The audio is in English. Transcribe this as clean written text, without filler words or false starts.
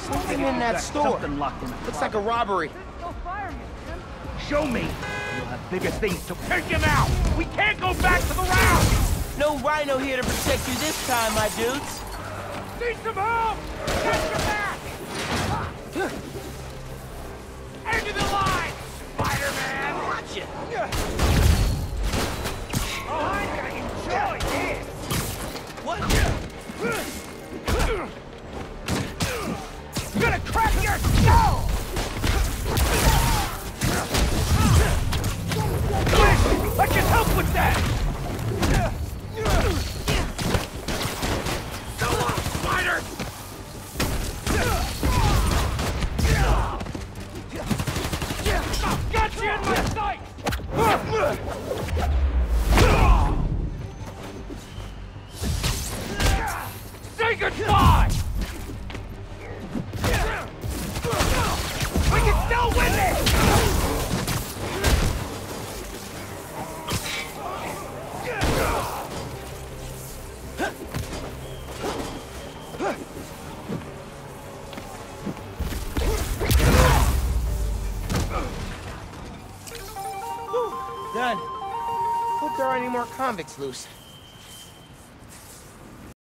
Something in that store. Looks like a robbery. No fireman, man. Show me. You'll have bigger things to take him out. We can't go back to the round. No rhino here to protect you this time, my dudes. Need some help. Get your back. End of the line, Spiderman. Gotcha. Oh, I'm gonna enjoy this. What? I'm gonna crack your skull! I can help with that! So long, Spider! Got you in my sight! Say goodbye! We can still win this! Done. Hope there aren't any more convicts loose.